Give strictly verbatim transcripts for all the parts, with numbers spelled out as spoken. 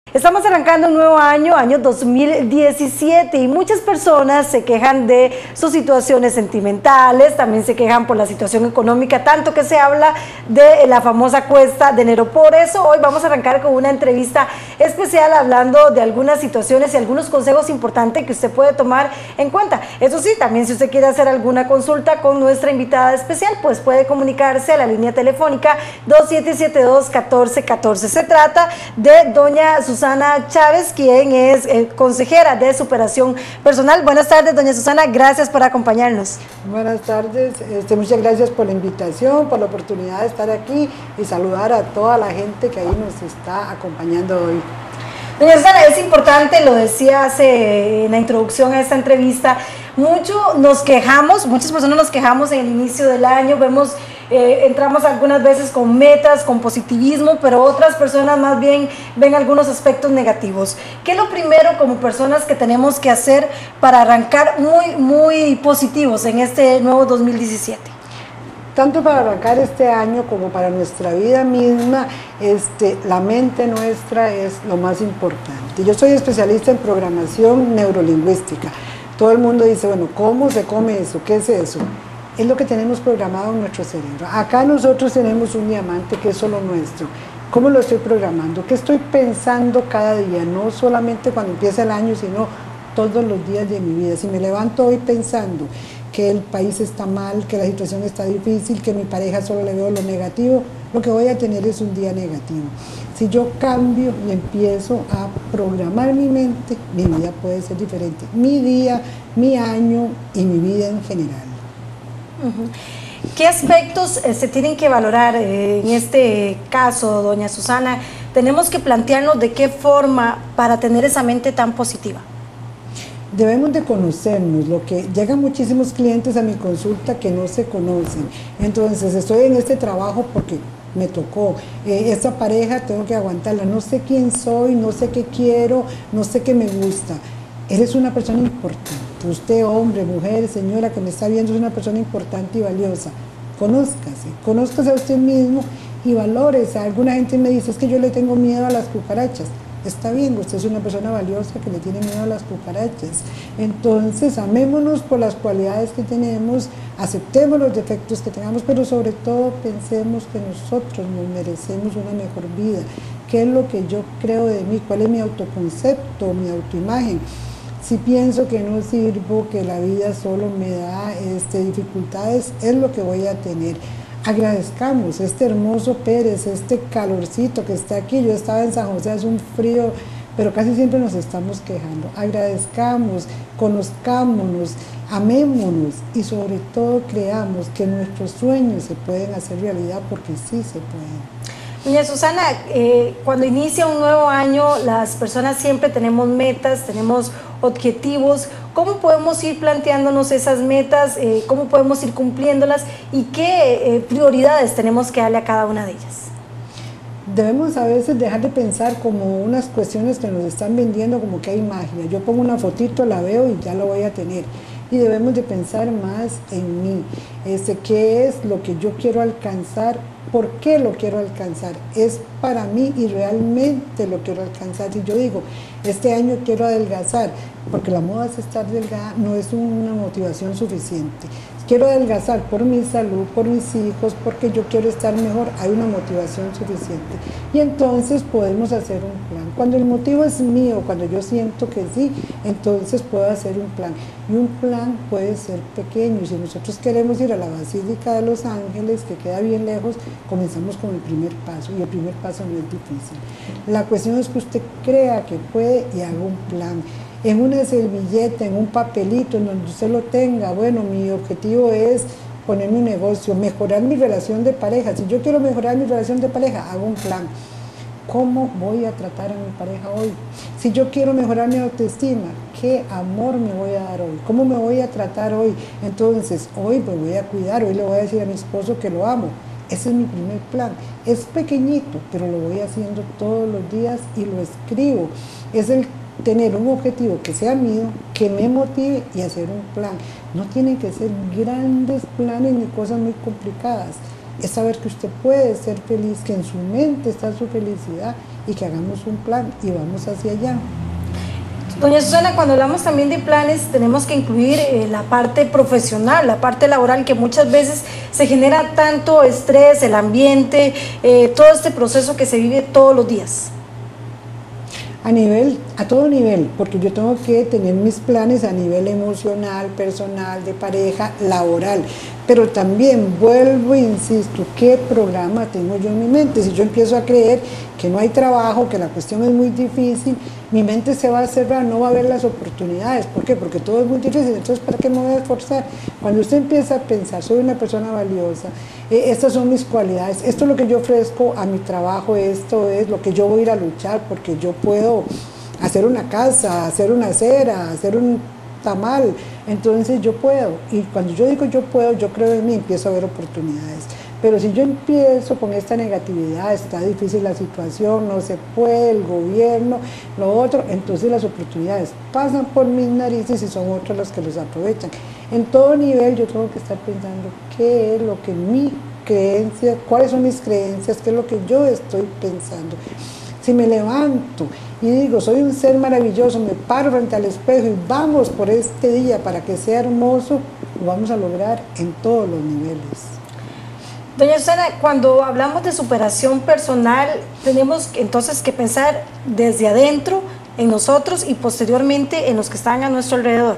Estamos arrancando un nuevo año, año dos mil diecisiete, y muchas personas se quejan de sus situaciones sentimentales, también se quejan por la situación económica, tanto que se habla de la famosa cuesta de enero. Por eso hoy vamos a arrancar con una entrevista especial hablando de algunas situaciones y algunos consejos importantes que usted puede tomar en cuenta. Eso sí, también si usted quiere hacer alguna consulta con nuestra invitada especial, pues puede comunicarse a la línea telefónica dos siete siete dos, uno cuatro uno cuatro. Se trata de doña Susana Susana Chávez, quien es eh, consejera de superación personal. Buenas tardes, doña Susana, gracias por acompañarnos. Buenas tardes, este, muchas gracias por la invitación, por la oportunidad de estar aquí y saludar a toda la gente que ahí nos está acompañando hoy. Doña Susana, es importante, lo decía hace en la introducción a esta entrevista, mucho nos quejamos, muchas personas nos quejamos en el inicio del año, vemos, eh, entramos algunas veces con metas, con positivismo, pero otras personas más bien ven algunos aspectos negativos. ¿Qué es lo primero como personas que tenemos que hacer para arrancar muy, muy positivos en este nuevo dos mil diecisiete? Tanto para arrancar este año como para nuestra vida misma, este, la mente nuestra es lo más importante. Yo soy especialista en programación neurolingüística. Todo el mundo dice, bueno, ¿cómo se come eso? ¿Qué es eso? Es lo que tenemos programado en nuestro cerebro. Acá nosotros tenemos un diamante que es solo nuestro. ¿Cómo lo estoy programando? ¿Qué estoy pensando cada día? No solamente cuando empieza el año, sino todos los días de mi vida. Si me levanto hoy pensando que el país está mal, que la situación está difícil, que mi pareja solo le veo lo negativo, lo que voy a tener es un día negativo. Si yo cambio y empiezo a programar mi mente, mi vida puede ser diferente. Mi día, mi año y mi vida en general. Uh-huh. ¿Qué aspectos eh, se tienen que valorar eh, en este caso, doña Susana? Tenemos que plantearnos de qué forma para tener esa mente tan positiva. Debemos de conocernos, lo que llegan muchísimos clientes a mi consulta que no se conocen. Entonces estoy en este trabajo porque me tocó, eh, esta pareja tengo que aguantarla, no sé quién soy, no sé qué quiero, no sé qué me gusta. Eres una persona importante, usted hombre, mujer, señora que me está viendo es una persona importante y valiosa. Conózcase, conózcase a usted mismo y valórese. Alguna gente me dice, es que yo le tengo miedo a las cucarachas. Está bien, usted es una persona valiosa que le tiene miedo a las cucarachas. Entonces, amémonos por las cualidades que tenemos, aceptemos los defectos que tengamos, pero sobre todo pensemos que nosotros nos merecemos una mejor vida. ¿Qué es lo que yo creo de mí? ¿Cuál es mi autoconcepto, mi autoimagen? Si pienso que no sirvo, que la vida solo me da este, dificultades, es lo que voy a tener. Agradezcamos este hermoso Pérez, este calorcito que está aquí. Yo estaba en San José, es un frío, pero casi siempre nos estamos quejando. Agradezcamos, conozcámonos, amémonos y sobre todo creamos que nuestros sueños se pueden hacer realidad, porque sí se pueden. Doña Susana, eh, cuando inicia un nuevo año, las personas siempre tenemos metas, tenemos objetivos. ¿Cómo podemos ir planteándonos esas metas? Eh, ¿Cómo podemos ir cumpliéndolas? ¿Y qué eh, prioridades tenemos que darle a cada una de ellas? Debemos a veces dejar de pensar como unas cuestiones que nos están vendiendo, como que hay magia. Yo pongo una fotito, la veo y ya lo voy a tener. Y debemos de pensar más en mí, este, qué es lo que yo quiero alcanzar, por qué lo quiero alcanzar, es para mí y realmente lo quiero alcanzar. Si yo digo, este año quiero adelgazar, porque la moda es estar delgada, no es una motivación suficiente. Quiero adelgazar por mi salud, por mis hijos, porque yo quiero estar mejor, hay una motivación suficiente. Y entonces podemos hacer un plan. Cuando el motivo es mío, cuando yo siento que sí, entonces puedo hacer un plan. Y un plan puede ser pequeño. Si nosotros queremos ir a la Basílica de los Ángeles, que queda bien lejos, comenzamos con el primer paso. Y el primer paso no es difícil. La cuestión es que usted crea que puede y haga un plan. En una servilleta, en un papelito, en donde usted lo tenga. Bueno, mi objetivo es poner mi negocio, mejorar mi relación de pareja. Si yo quiero mejorar mi relación de pareja, hago un plan. ¿Cómo voy a tratar a mi pareja hoy? Si yo quiero mejorar mi autoestima, ¿qué amor me voy a dar hoy? ¿Cómo me voy a tratar hoy? Entonces, hoy me voy a cuidar, hoy le voy a decir a mi esposo que lo amo. Ese es mi primer plan. Es pequeñito, pero lo voy haciendo todos los días y lo escribo. Es el tener un objetivo que sea mío, que me motive y hacer un plan. No tienen que ser grandes planes ni cosas muy complicadas. es saber que usted puede ser feliz, que en su mente está su felicidad y que hagamos un plan y vamos hacia allá. Doña Susana, cuando hablamos también de planes, tenemos que incluir eh, la parte profesional, la parte laboral, que muchas veces se genera tanto estrés, el ambiente, eh, todo este proceso que se vive todos los días. A nivel, a todo nivel, porque yo tengo que tener mis planes a nivel emocional, personal, de pareja, laboral, pero también vuelvo e insisto, ¿qué programa tengo yo en mi mente? Si yo empiezo a creer que no hay trabajo, que la cuestión es muy difícil, mi mente se va a cerrar, no va a ver las oportunidades. ¿Por qué? Porque todo es muy difícil, entonces ¿para qué me voy a esforzar? Cuando usted empieza a pensar, soy una persona valiosa, eh, estas son mis cualidades, esto es lo que yo ofrezco a mi trabajo, esto es lo que yo voy a ir a luchar, porque yo puedo hacer una casa, hacer una acera, hacer un tamal, entonces yo puedo. Y cuando yo digo yo puedo, yo creo en mí, empiezo a ver oportunidades. Pero si yo empiezo con esta negatividad, está difícil la situación, no se puede, el gobierno, lo otro, entonces las oportunidades pasan por mis narices y son otros los que los aprovechan. En todo nivel yo tengo que estar pensando qué es lo que mi creencia, cuáles son mis creencias, qué es lo que yo estoy pensando. Si me levanto y digo, soy un ser maravilloso, me paro frente al espejo y vamos por este día para que sea hermoso, lo vamos a lograr en todos los niveles. Doña Susana, cuando hablamos de superación personal, tenemos entonces que pensar desde adentro, en nosotros y posteriormente en los que están a nuestro alrededor.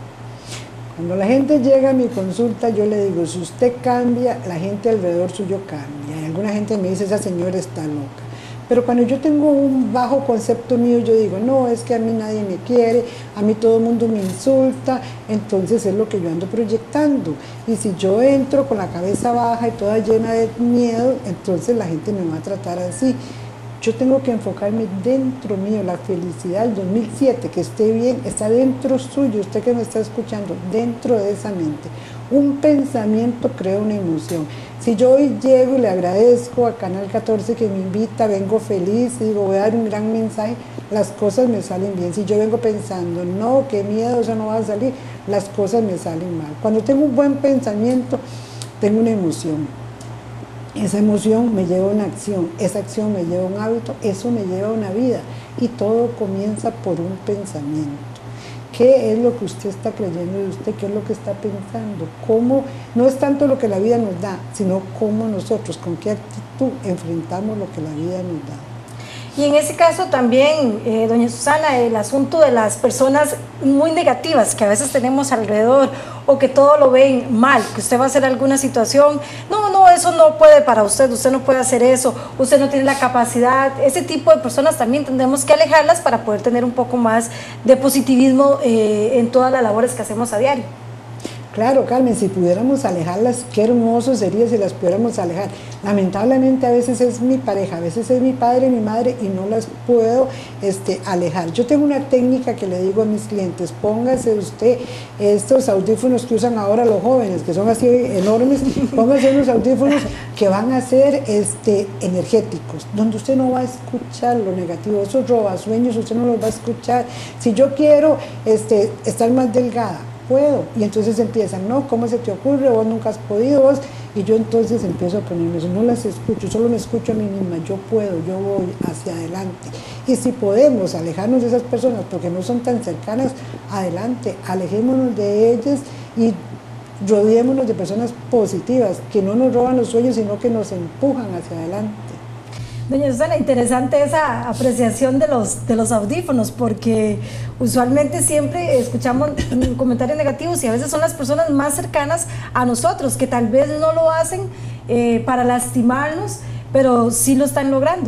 Cuando la gente llega a mi consulta, yo le digo, si usted cambia, la gente alrededor suyo cambia. Y alguna gente me dice, esa señora está loca. Pero cuando yo tengo un bajo concepto mío, yo digo, no, es que a mí nadie me quiere, a mí todo el mundo me insulta, entonces es lo que yo ando proyectando. Y si yo entro con la cabeza baja y toda llena de miedo, entonces la gente me va a tratar así. Yo tengo que enfocarme dentro mío, la felicidad del dos mil siete, que esté bien, está dentro suyo, usted que me está escuchando, dentro de esa mente. Un pensamiento crea una emoción. Si yo hoy llego y le agradezco a Canal catorce que me invita, vengo feliz y digo, voy a dar un gran mensaje, las cosas me salen bien. Si yo vengo pensando, no, qué miedo, eso no va a salir, las cosas me salen mal. Cuando tengo un buen pensamiento, tengo una emoción. Esa emoción me lleva a una acción, esa acción me lleva a un hábito, eso me lleva a una vida. Y todo comienza por un pensamiento. ¿Qué es lo que usted está creyendo de usted? ¿Qué es lo que está pensando? ¿Cómo? No es tanto lo que la vida nos da, sino cómo nosotros, con qué actitud enfrentamos lo que la vida nos da. Y en ese caso también, eh, doña Susana, el asunto de las personas muy negativas que a veces tenemos alrededor o que todo lo ven mal, que usted va a hacer alguna situación, no, no, eso no puede para usted, usted no puede hacer eso, usted no tiene la capacidad, ese tipo de personas también tendremos que alejarlas para poder tener un poco más de positivismo eh, en todas las labores que hacemos a diario. Claro, Carmen, si pudiéramos alejarlas, qué hermoso sería si las pudiéramos alejar. Lamentablemente a veces es mi pareja, a veces es mi padre, mi madre y no las puedo este, alejar. Yo tengo una técnica que le digo a mis clientes, póngase usted estos audífonos que usan ahora los jóvenes, que son así enormes, póngase unos audífonos que van a ser este, energéticos, donde usted no va a escuchar lo negativo, esos robasueños usted no los va a escuchar. Si yo quiero este, estar más delgada, puedo, y entonces empiezan, no, ¿cómo se te ocurre? Vos nunca has podido, vos, y yo entonces empiezo a ponerme eso, no las escucho, solo me escucho a mí misma, yo puedo, yo voy hacia adelante. Y si podemos alejarnos de esas personas porque no son tan cercanas, adelante, alejémonos de ellas y rodeémonos de personas positivas, que no nos roban los sueños, sino que nos empujan hacia adelante. Doña Susana, interesante esa apreciación de los, de los audífonos, porque usualmente siempre escuchamos comentarios negativos y a veces son las personas más cercanas a nosotros, que tal vez no lo hacen eh, para lastimarnos, pero sí lo están logrando.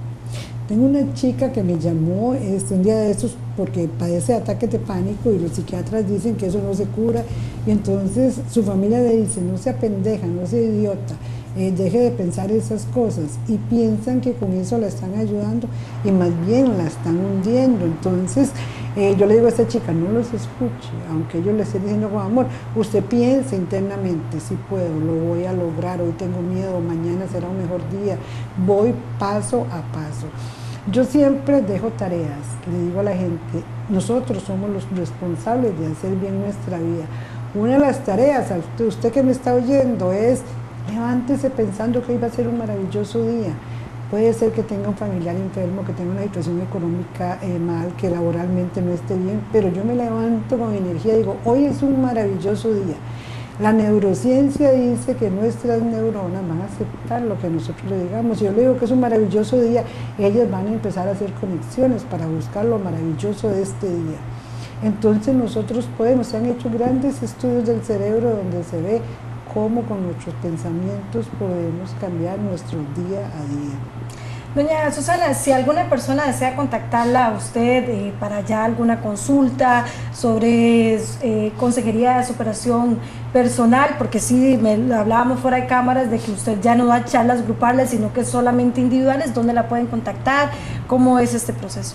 Tengo una chica que me llamó este, un día de estos porque padece de ataques de pánico y los psiquiatras dicen que eso no se cura, y entonces su familia le dice, no sea pendeja, no sea idiota, Eh, deje de pensar esas cosas, y piensan que con eso la están ayudando y más bien la están hundiendo. Entonces eh, yo le digo a esta chica, no los escuche, aunque yo le esté diciendo con amor, usted piense internamente, si puedo, lo voy a lograr, hoy tengo miedo, mañana será un mejor día, voy paso a paso. Yo siempre dejo tareas, le digo a la gente, nosotros somos los responsables de hacer bien nuestra vida. Una de las tareas, a usted, usted que me está oyendo, es levántese pensando que hoy va a ser un maravilloso día. Puede ser que tenga un familiar enfermo, que tenga una situación económica eh, mal, que laboralmente no esté bien, pero yo me levanto con energía y digo, hoy es un maravilloso día. La neurociencia dice que nuestras neuronas van a aceptar lo que nosotros le digamos. Si yo le digo que es un maravilloso día, ellas van a empezar a hacer conexiones para buscar lo maravilloso de este día. Entonces nosotros podemos, se han hecho grandes estudios del cerebro donde se ve cómo con nuestros pensamientos podemos cambiar nuestro día a día. Doña Susana, si alguna persona desea contactarla a usted eh, para ya alguna consulta sobre eh, consejería de superación personal, porque sí, me hablábamos fuera de cámaras de que usted ya no da charlas grupales, sino que solamente individuales, ¿dónde la pueden contactar? ¿Cómo es este proceso?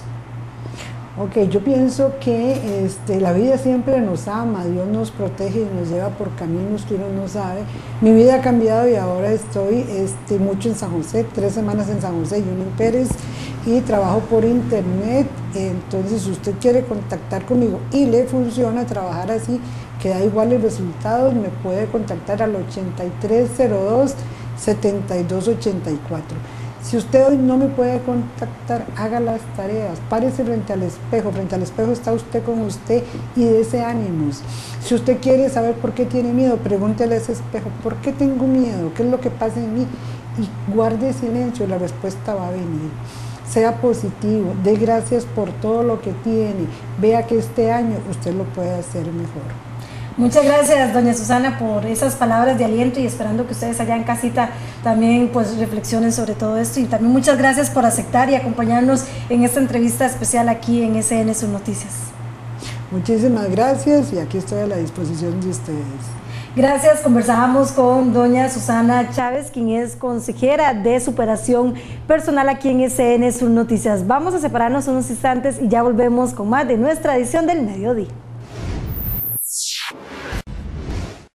Ok, yo pienso que este, la vida siempre nos ama, Dios nos protege y nos lleva por caminos que uno no sabe. Mi vida ha cambiado y ahora estoy este, mucho en San José, tres semanas en San José y una en Pérez, y trabajo por internet. Entonces, si usted quiere contactar conmigo y le funciona trabajar así, que da iguales resultados, me puede contactar al ochenta y tres cero dos, setenta y dos ochenta y cuatro. Si usted hoy no me puede contactar, haga las tareas, párese frente al espejo, frente al espejo está usted con usted y dese ánimos. Si usted quiere saber por qué tiene miedo, pregúntele a ese espejo, ¿por qué tengo miedo? ¿Qué es lo que pasa en mí? Y guarde silencio, la respuesta va a venir. Sea positivo, dé gracias por todo lo que tiene, vea que este año usted lo puede hacer mejor. Muchas gracias, doña Susana, por esas palabras de aliento y esperando que ustedes allá en casita también pues reflexionen sobre todo esto, y también muchas gracias por aceptar y acompañarnos en esta entrevista especial aquí en S N Sus Noticias. Muchísimas gracias y aquí estoy a la disposición de ustedes. Gracias, conversábamos con doña Susana Chávez, quien es consejera de superación personal aquí en S N Sus Noticias. Vamos a separarnos unos instantes y ya volvemos con más de nuestra edición del mediodía.